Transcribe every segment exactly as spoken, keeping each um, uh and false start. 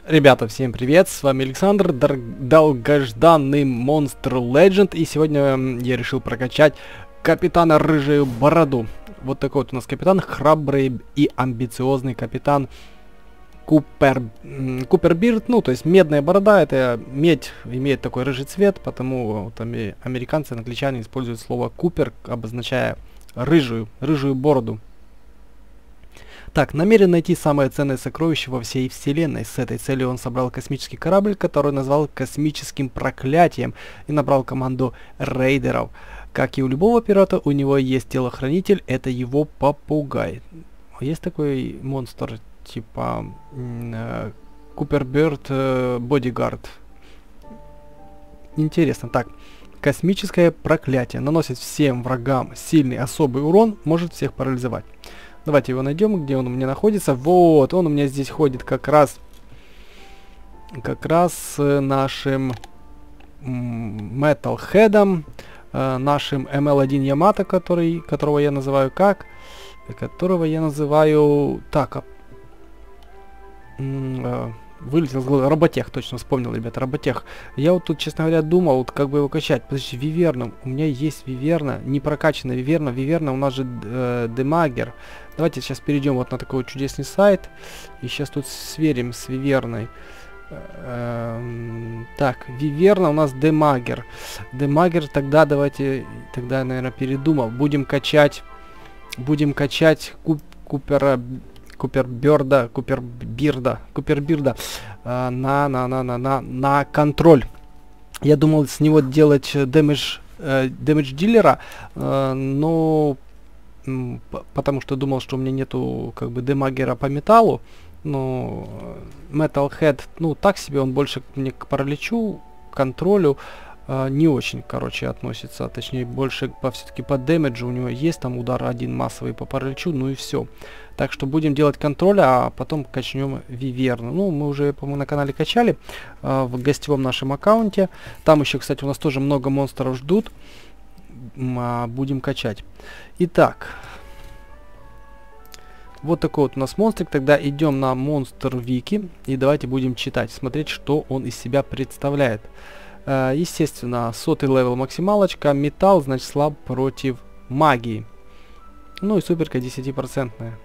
Ребята, всем привет, с вами Александр, долгожданный Monster Legend, и сегодня я решил прокачать капитана Рыжую Бороду. Вот такой вот у нас капитан, храбрый и амбициозный капитан Купер, Купербирд, ну то есть медная борода, это медь имеет такой рыжий цвет, потому вот, американцы, англичане используют слово Купер, обозначая рыжую, рыжую бороду. Так, намерен найти самое ценное сокровище во всей вселенной. С этой целью он собрал космический корабль, который назвал космическим проклятием, и набрал команду рейдеров. Как и у любого пирата, у него есть телохранитель, это его попугай. Есть такой монстр, типа э, Купербирд э, Бодигард. Интересно, так. Космическое проклятие. Наносит всем врагам сильный особый урон, может всех парализовать. Давайте его найдем, где он у меня находится. Вот, он у меня здесь ходит как раз как раз с нашим Metalhead, э, нашим эм эл один Ямато, который, которого я называю как? Которого я называю... Так, а, э, вылетел с головы. Роботех, точно вспомнил, ребята, Роботех. Я вот тут, честно говоря, думал, вот как бы его качать. Подожди, Виверна. У меня есть Виверна, не прокачанная Виверна. Виверна у нас же э, Демагер. Давайте сейчас перейдем вот на такой вот чудесный сайт. И сейчас тут сверим с Виверной. Эм, так, Виверна у нас Демагер. Демагер, тогда давайте, тогда, наверное, передумал. Будем качать, будем качать куп, Купера... Куперберда, Купербирда, Купербирда э, на, на, на, на, на, на контроль. Я думал с него делать дэмэдж, э, дэмэдж дилера, э, но м, потому что думал, что у меня нету как бы демагера по металлу, но Metalhead, ну так себе, он больше мне к параличу, контролю э, не очень, короче, относится, точнее больше по все-таки по дэмэджу, у него есть там удар один массовый по параличу, ну и все. Так что будем делать контроль, а потом качнем Виверну. Ну, мы уже, по-моему, на канале качали э, в гостевом нашем аккаунте. Там еще, кстати, у нас тоже много монстров ждут. А, будем качать. Итак, вот такой вот у нас монстрик. Тогда идем на Монстр Вики и давайте будем читать, смотреть, что он из себя представляет. Э, естественно, сотый левел максималочка, металл, значит, слаб против магии. Ну и суперка десятипроцентная.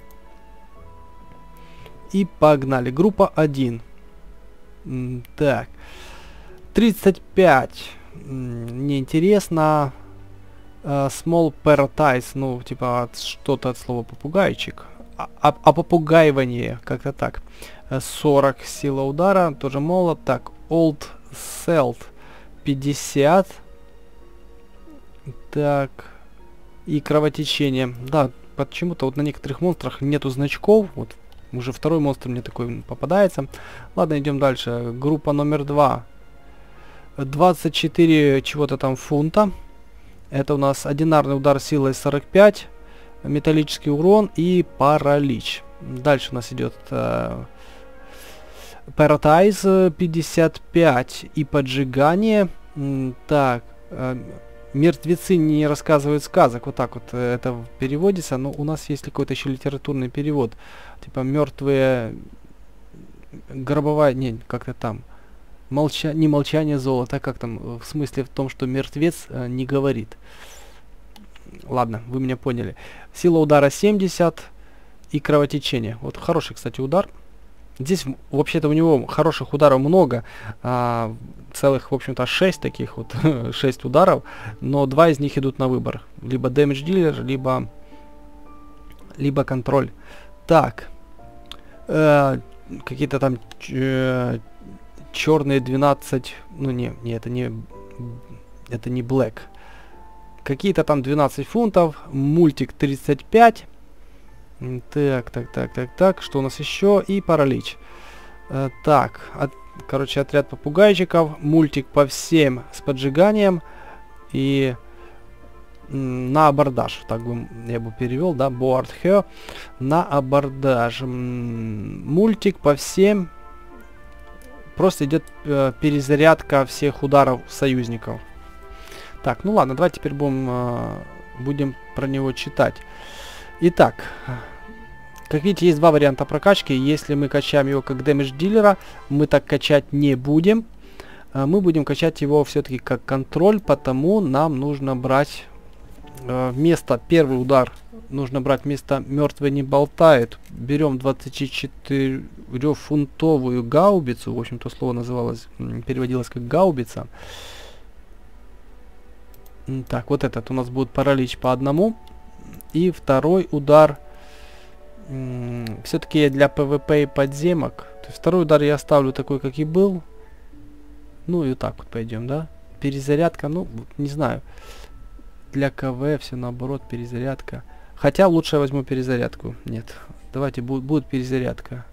И погнали. Группа один. М так. тридцать пять. М неинтересно. Uh, small parrotize. Ну, типа что-то от слова попугайчик. А, а, а попугаивание. Как-то так. Uh, сорок сила удара. Тоже молот. Так. Old Celt. пятьдесят. Так. И кровотечение. Да, почему-то вот на некоторых монстрах нету значков. Вот. Уже второй монстр мне такой попадается. Ладно, идем дальше. Группа номер два. двадцать четыре чего-то там фунта. Это у нас одинарный удар силой сорок пять. Металлический урон и паралич. Дальше у нас идет э, Parrotize пятьдесят пять и поджигание. М так. Э, Мертвецы не рассказывают сказок. Вот так вот э, это переводится. Но у нас есть какой-то еще литературный перевод. Типа мертвые... Гробовая... Не, как-то там. Молча... Не молчание золота. Как там? В смысле в том, что мертвец э, не говорит. Ладно, вы меня поняли. Сила удара семьдесят. И кровотечение. Вот хороший, кстати, удар. Здесь вообще-то у него хороших ударов много, а, целых, в общем-то, шесть таких вот, шесть ударов, но два из них идут на выбор. Либо damage dealer, либо, либо контроль. Так, э, какие-то там э, черные двенадцать, ну не, не, это не, это не black. Какие-то там двенадцать фунтов, мультик тридцать пять. Так, так, так, так, так, что у нас еще? И паралич. Э, так, от, короче, отряд попугайчиков, мультик по всем с поджиганием и м, на абордаж. Так бы я бы перевел, да, board her, на абордаж. М, мультик по всем, просто идет э, перезарядка всех ударов союзников. Так, ну ладно, давайте теперь будем, э, будем про него читать. Итак, Как видите, есть два варианта прокачки. Если мы качаем его как дэмэдж дилера, мы так качать не будем. Мы будем качать его все-таки как контроль, потому нам нужно брать э, вместо первый удар, нужно брать вместо мертвый не болтает. Берем двадцатичетырёхфунтовую гаубицу, в общем-то слово называлось, переводилось как гаубица. Так, вот этот у нас будет паралич по одному. И второй удар все-таки для пвп и подземок. То есть второй удар я оставлю такой, как и был. Ну и вот так вот пойдем, да? Перезарядка, ну, не знаю. Для КВ все наоборот, перезарядка. Хотя лучше я возьму перезарядку. Нет, давайте, будет, будет перезарядка.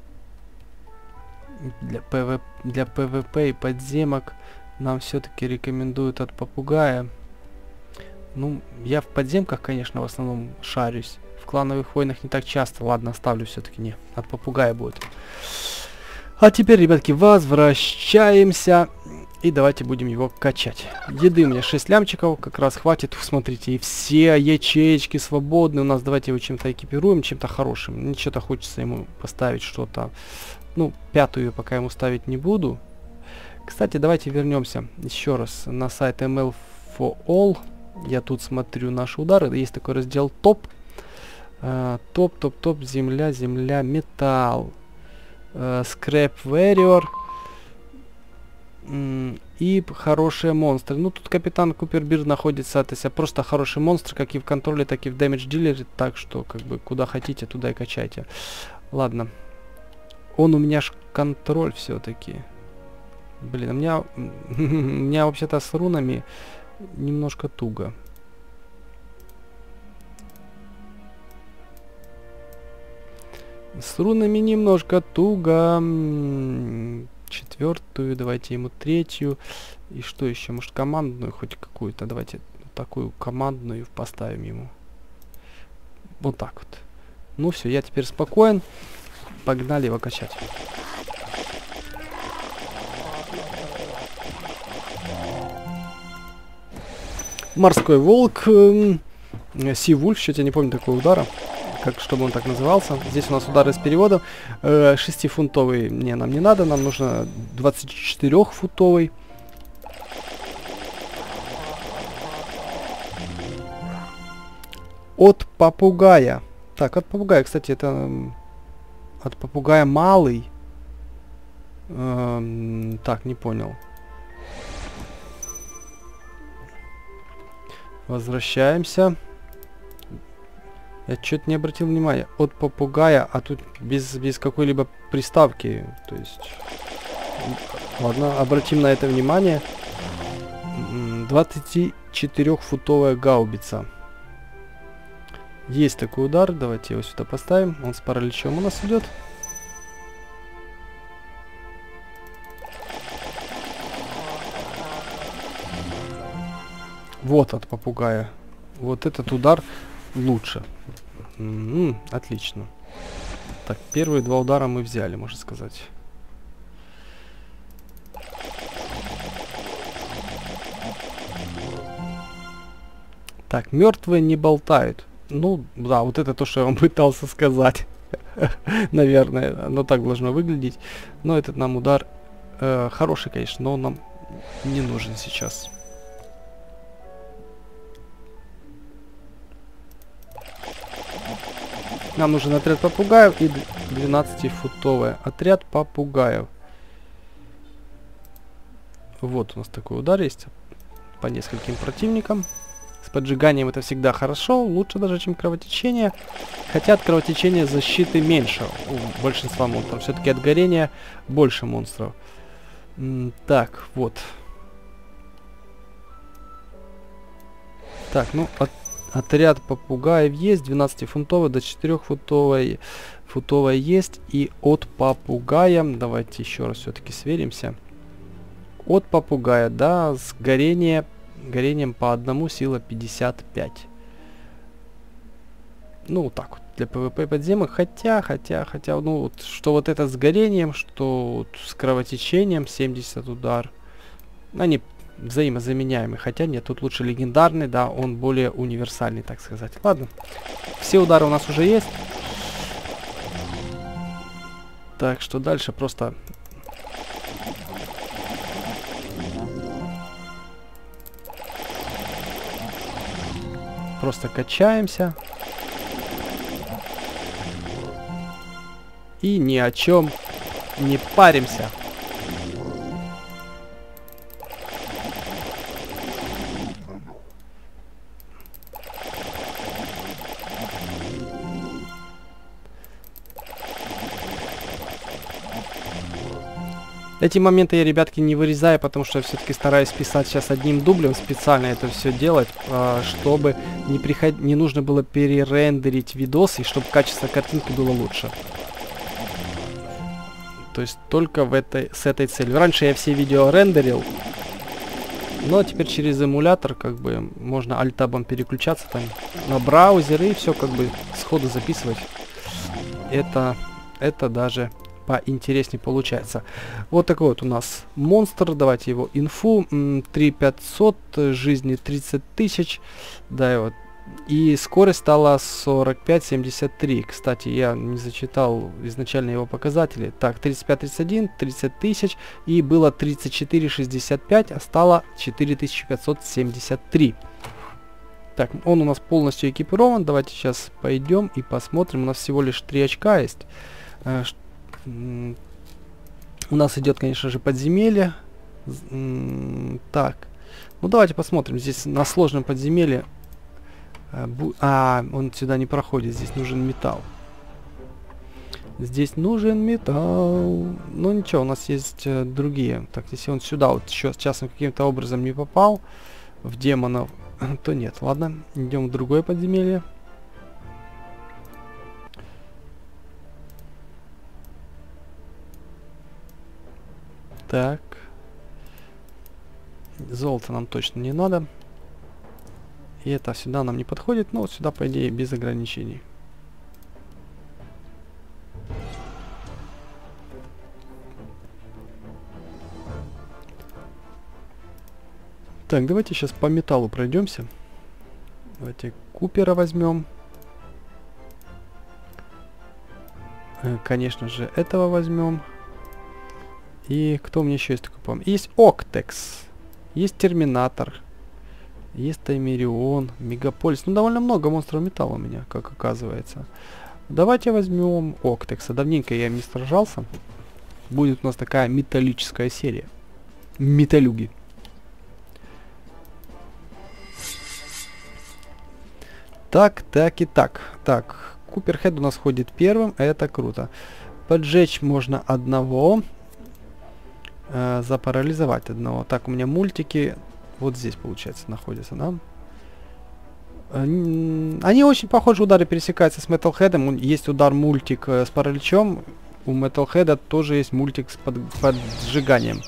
Для, ПВ, для ПВП и подземок нам все-таки рекомендуют от попугая. Ну, я в подземках, конечно, в основном шарюсь. В клановых войнах не так часто. Ладно, оставлю все-таки, не. От попугая будет. А теперь, ребятки, возвращаемся. И давайте будем его качать. Еды у меня шесть лямчиков, как раз хватит. Смотрите, и все ячеечки свободны у нас. Давайте его чем-то экипируем, чем-то хорошим. Мне что-то хочется ему поставить что-то. Ну, пятую пока ему ставить не буду. Кстати, давайте вернемся еще раз на сайт эм эл фор ол. Я тут смотрю наши удары. Есть такой раздел топ. Uh, топ, топ, топ, земля, земля, металл. Uh, Scrap Warrior. Mm, и хорошие монстры. Ну, тут капитан Купербирд находится. То есть просто хороший монстр, как и в контроле, так и в Damage Dealer. Так что, как бы, куда хотите, туда и качайте. Ладно. Он у меня ж контроль все-таки. Блин, у меня... у меня вообще-то с рунами немножко туго. С рунами немножко туго. Четвертую, давайте ему третью. И что еще? Может, командную хоть какую-то? Давайте такую командную поставим ему. Вот так вот. Ну все, я теперь спокоен. Погнали его качать. Морской волк. Си-вульф, что-то я не помню такого удара. Как, чтобы он так назывался. Здесь у нас удар из перевода. Э, шестифунтовый не, нам не надо. Нам нужно двадцатичетырёхфунтовый. От попугая. Так, от попугая, кстати, это... От попугая малый. Эм, так, не понял. Возвращаемся. Я что-то не обратил внимания. От попугая, а тут без, без какой-либо приставки. То есть... Ладно, обратим на это внимание. двадцатичетырёхфунтовая гаубица. Есть такой удар. Давайте его сюда поставим. Он с параличом у нас идет. Вот от попугая. Вот этот удар лучше. М-м, отлично. Так, первые два удара мы взяли, можно сказать. Так, мертвые не болтают. Ну, да, вот это то, что я вам пытался сказать. Наверное, оно так должно выглядеть. Но этот нам удар э, хороший, конечно, но он нам не нужен сейчас. Нам нужен отряд попугаев и двенадцатифунтовый отряд попугаев. Вот у нас такой удар есть по нескольким противникам. С поджиганием это всегда хорошо, лучше даже, чем кровотечение. Хотя от кровотечения защиты меньше у большинства монстров. Все-таки от горения больше монстров. М так, вот. Так, ну, от отряд попугаев есть, двенадцатифунтовый до четырёхфунтовой футовая есть. И от попугая, давайте еще раз все-таки сверимся. От попугая, да, с горения, горением по одному сила пятьдесят пять. Ну, вот так вот, для пвп подземок. Хотя, хотя, хотя, ну, вот, что вот это с горением, что вот с кровотечением семьдесят удар. Они взаимозаменяемый. Хотя нет, тут лучше легендарный, да, он более универсальный, так сказать. Ладно, все удары у нас уже есть. Так что дальше просто... Просто качаемся. И ни о чем не паримся. Эти моменты я, ребятки, не вырезаю, потому что я все-таки стараюсь писать сейчас одним дублем, специально это все делать, чтобы не, приход... не нужно было перерендерить видос, и чтобы качество картинки было лучше. То есть только в этой, с этой целью. Раньше я все видео рендерил, но теперь через эмулятор как бы можно альт-табом переключаться там на браузеры и все как бы сходу записывать. Это, это даже... поинтереснее получается. Вот такой вот у нас монстр. Давайте его инфу. три пятьсот, жизни тридцать тысяч. Да, и вот. И скорость стала сорок пять семьдесят три. Кстати, я не зачитал изначально его показатели. Так, тридцать пять тридцать один, тридцать тысяч. И было тридцать четыре шестьдесят пять, а стало четыре тысячи пятьсот семьдесят три. Так, он у нас полностью экипирован. Давайте сейчас пойдем и посмотрим. У нас всего лишь три очка есть. У нас идет, конечно же, подземелье. Так, ну давайте посмотрим. Здесь на сложном подземелье. А, он сюда не проходит. Здесь нужен металл. Здесь нужен металл. Ну ничего, у нас есть э, другие. Так, если он сюда вот еще сейчас каким-то образом не попал в демонов, то нет. Ладно, идем в другое подземелье. Так. Золото нам точно не надо. И это сюда нам не подходит. Но вот сюда, по идее, без ограничений. Так, давайте сейчас по металлу пройдемся. Давайте Купера возьмем. Э, конечно же, этого возьмем. И кто у меня еще есть такой, по-моему? Есть Октекс. Есть Терминатор. Есть Таймерион. Мегаполис. Ну, довольно много монстров металла у меня, как оказывается. Давайте возьмем Октекса. Давненько я им не сражался. Будет у нас такая металлическая серия. Металюги. Так, так и так. Так, Куперхед у нас ходит первым. Это круто. Поджечь можно одного. Э, запарализовать одного. Так, у меня мультики вот здесь, получается, находятся, да? Э, они очень похожи, удары пересекаются с Metalhead'ом. Есть удар мультик э, с параличом. У Metalhead'a тоже есть мультик с под, поджиганием.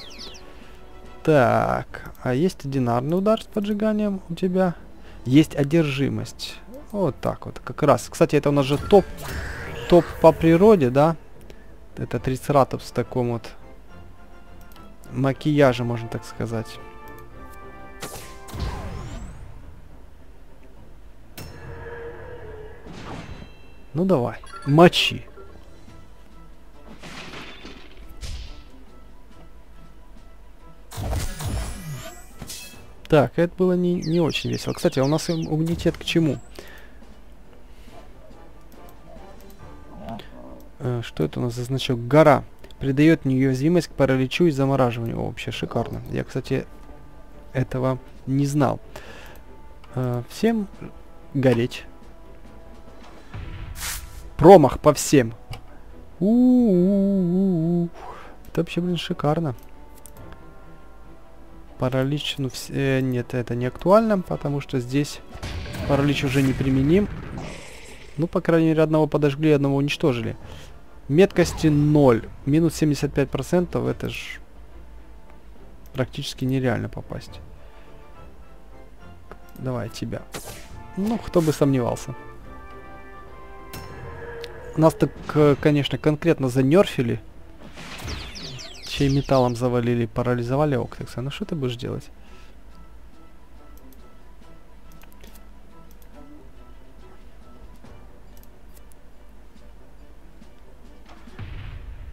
Так, а есть одинарный удар с поджиганием у тебя? Есть одержимость. Вот так вот, как раз. Кстати, это у нас же топ, топ по природе, да? Это трицератопс в таком вот макияже, можно так сказать. Ну давай, мочи. Так, это было не, не очень весело. Кстати, а у нас иммунитет к чему? Э, что это у нас за значок? Гора. Придает неуязвимость к параличу и замораживанию. О, вообще шикарно. Я, кстати, этого не знал. Э, всем гореть. Промах по всем. У-у-у-у. Это вообще, блин, шикарно. Паралич, ну, все, нет, это не актуально, потому что здесь паралич уже не применим. Ну, по крайней мере, одного подожгли, одного уничтожили. Меткости ноль. Минус семьдесят пять процентов, это ж практически нереально попасть. Давай, тебя. Ну, кто бы сомневался. Нас так, конечно, конкретно занерфили. Чей металлом завалили, парализовали Октекса. Ну что ты будешь делать?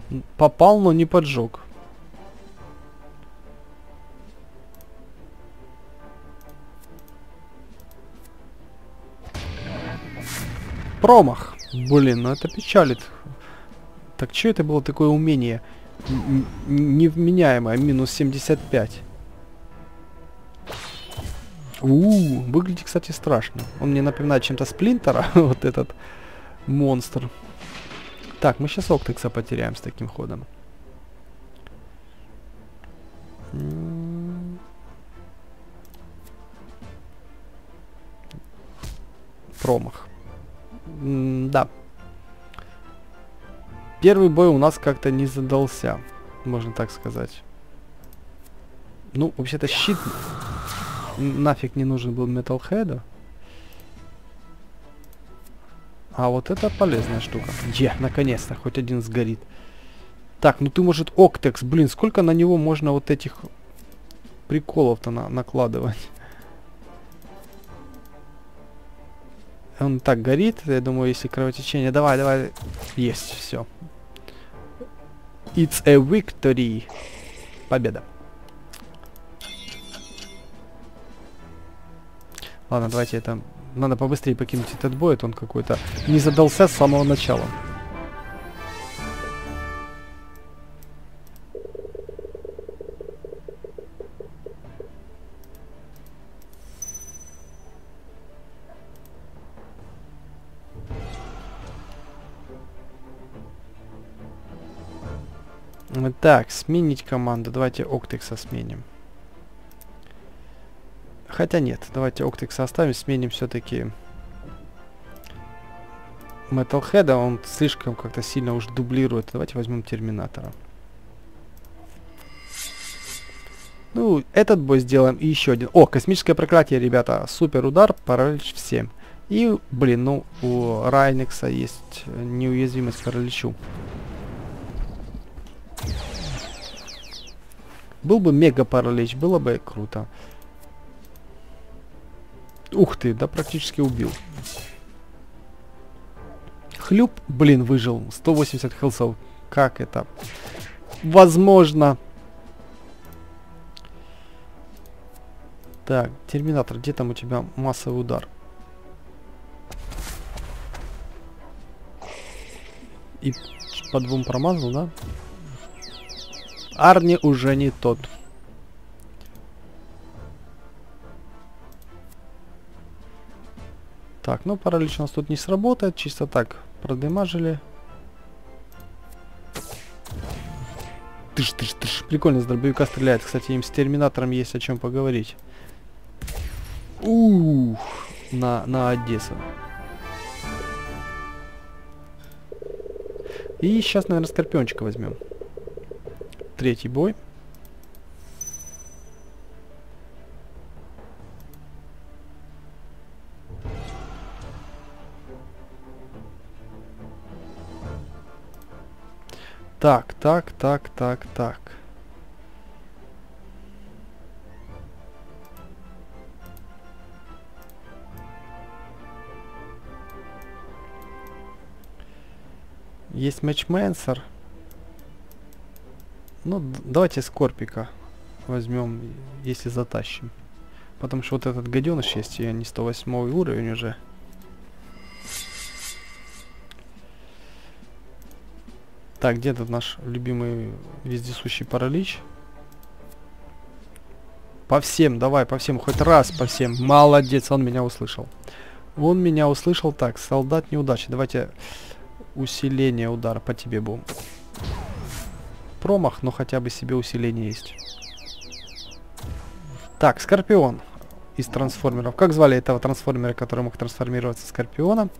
Попал, но не поджег. Промах. Блин, ну это печалит. Так что это было такое умение? Н невменяемое. Минус семьдесят пять. У-у-у, выглядит, кстати, страшно. Он мне напоминает чем-то Сплинтера, вот этот монстр. Так, мы сейчас Октекса потеряем с таким ходом. Промах. М-да. Первый бой у нас как-то не задался, можно так сказать. Ну, вообще-то щит нафиг не нужен был Металлхеду. А вот это полезная штука. Е, наконец-то, хоть один сгорит. Так, ну ты, может, Октекс, блин, сколько на него можно вот этих приколов-то на накладывать? Он так горит, я думаю, если кровотечение... Давай, давай. Есть, все. It's a victory. Победа. Ладно, давайте это... Надо побыстрее покинуть этот бой, это он какой-то не задался с самого начала. Так, сменить команду. Давайте Октекса сменим. Хотя нет, давайте Октекса оставим, сменим все-таки Металлхеда, он слишком как-то сильно уж дублирует. Давайте возьмем Терминатора. Ну, этот бой сделаем и еще один. О, космическое проклятие, ребята. Супер удар, паралич всем. И, блин, ну, у Райнекса есть неуязвимость к параличу. Был бы мега паралич, было бы круто. Ух ты, да практически убил. Хлюп, блин, выжил. сто восемьдесят хелсов. Как это возможно? Так, Терминатор, где там у тебя массовый удар? И по двум промазал, да? Арни уже не тот. Так, ну паралич у нас тут не сработает. Чисто так продемажили. Тыш, тыш, тыш. Прикольно с дробовика стреляет. Кстати, им с Терминатором есть о чем поговорить. Ух, на, на Одессу. И сейчас, наверное, Скорпиончика возьмем. Третий бой. Так, так, так, так, так. Есть матчменсер. Ну, давайте Скорпика возьмем, если затащим. Потому что вот этот гаденыш есть, и не сто восьмой уровень уже. Так, где тут наш любимый вездесущий паралич? По всем, давай, по всем, хоть раз по всем. Молодец, он меня услышал. Он меня услышал. Так, солдат неудачи. Давайте усиление удара по тебе будем. Промах, но хотя бы себе усиление есть. Так, Скорпион из трансформеров. Как звали этого трансформера, который мог трансформироваться в Скорпиона?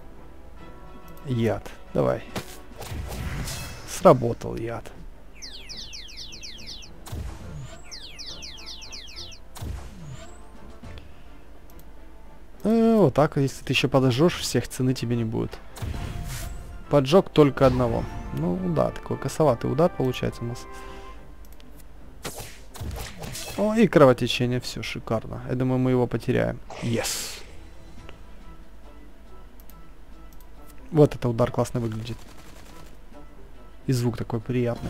Яд. Давай. Сработал яд. Э, вот так, если ты еще подожжешь, всех цены тебе не будет. Поджег только одного. Ну да, такой косоватый удар получается у нас. О, и кровотечение, все шикарно. Я думаю, мы его потеряем. Yes. Вот это удар классно выглядит. И звук такой приятный.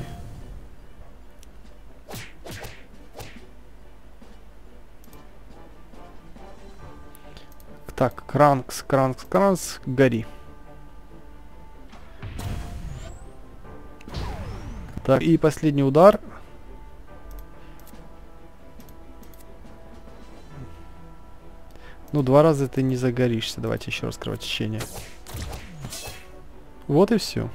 Так, Кранкс, Кранкс, Кранкс, гори. Так, и последний удар. Ну, два раза ты не загоришься. Давайте еще раз кровотечение. Вот и все.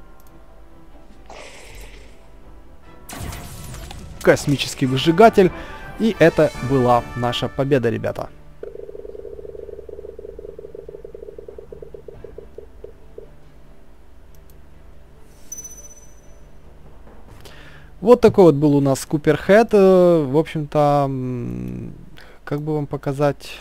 Космический выжигатель. И это была наша победа, ребята. Вот такой вот был у нас Куперхед. В общем-то, как бы вам показать...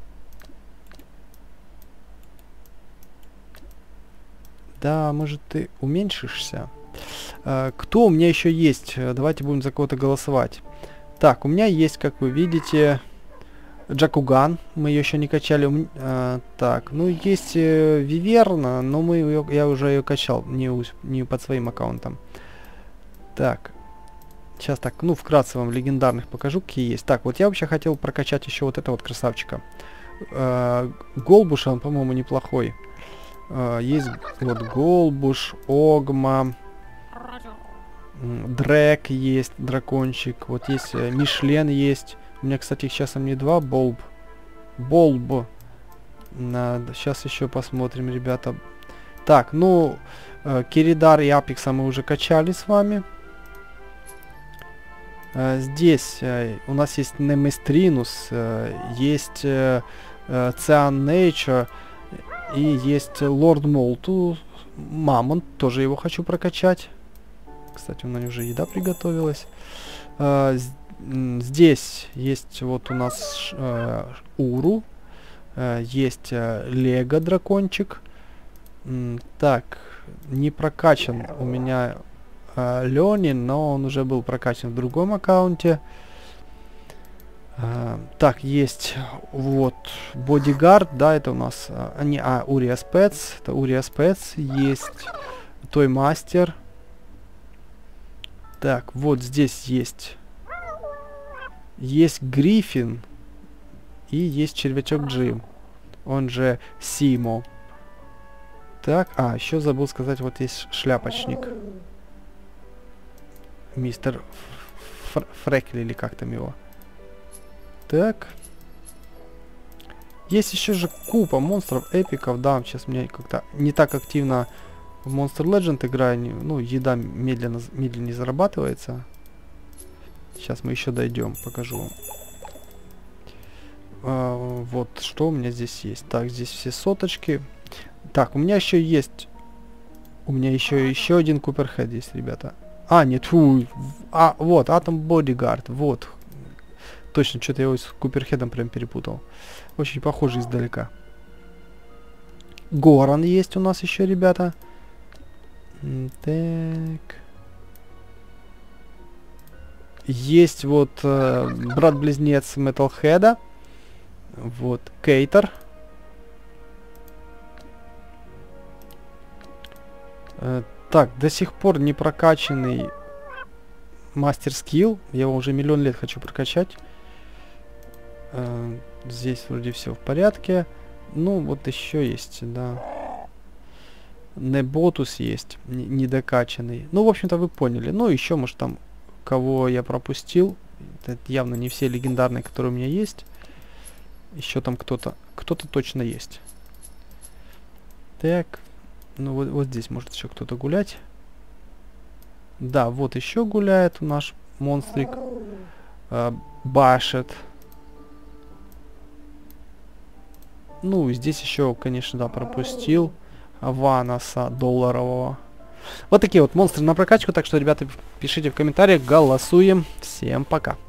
Да, может, ты уменьшишься? А, кто у меня еще есть? Давайте будем за кого-то голосовать. Так, у меня есть, как вы видите, Джакуган. Мы ее еще не качали. А, так, ну есть э, Виверна, но мы ее, я уже ее качал, не, у, не под своим аккаунтом. Так, сейчас так, ну вкратце вам легендарных покажу, какие есть. Так, вот я вообще хотел прокачать еще вот этого вот красавчика. А, Голбуша, он, по-моему, неплохой. Uh, есть вот Голбуш, Огма, Дрэк есть, дракончик. Вот есть uh, Мишлен есть. У меня, кстати, сейчас там не два, Болб. Болб. Надо. Сейчас еще посмотрим, ребята. Так, ну, uh, Киридар и Апекса мы уже качали с вами. Uh, здесь uh, у нас есть Неместринус, uh, есть uh, uh, Циан Нейчер. И есть Лорд Молту, Мамонт, тоже его хочу прокачать. Кстати, у меня уже еда приготовилась. А, здесь есть вот у нас а, Уру, а, есть а, Лего дракончик. М, так, не прокачан у меня а, Ленин, но он уже был прокачан в другом аккаунте. Uh, так, есть вот Бодигард, да, это у нас а, не, а Урия Спец, это Урия Спец, есть Той Мастер. Так, вот здесь есть есть Гриффин и есть Червячок Джим, он же Симо. Так, а, еще забыл сказать, вот есть Шляпочник. Мистер Фр Фрекли или как там его. Так. Есть еще же купа монстров, эпиков, да, сейчас у меня как-то не так активно в Monster Legend играю, не, ну, еда медленно, медленнее зарабатывается. Сейчас мы еще дойдем, покажу вам. А, вот, что у меня здесь есть. Так, здесь все соточки. Так, у меня еще есть, у меня еще, еще один Куперхед есть, ребята. А, нет, фу, а, вот, Атом Бодигард, вот. Точно, что-то я его с Куперхедом прям перепутал. Очень похоже издалека. Горан есть у нас еще, ребята. Так. Есть вот э, брат-близнец Металлхеда. Вот, Кейтер. Э, так, до сих пор не прокачанный Мастер Скилл. Я его уже миллион лет хочу прокачать. Uh, здесь вроде все в порядке. Ну, вот еще есть, да. Неботус есть, недокачанный. Ну, в общем-то, вы поняли. Ну, еще, может, там, кого я пропустил. Это явно не все легендарные, которые у меня есть. Еще там кто-то, кто-то точно есть. Так. Ну, вот, вот здесь может еще кто-то гулять. Да, вот еще гуляет наш монстрик. Uh, Башет. Ну, здесь еще, конечно, да, пропустил Ванаса долларового. Вот такие вот монстры на прокачку. Так что, ребята, пишите в комментариях, голосуем. Всем пока.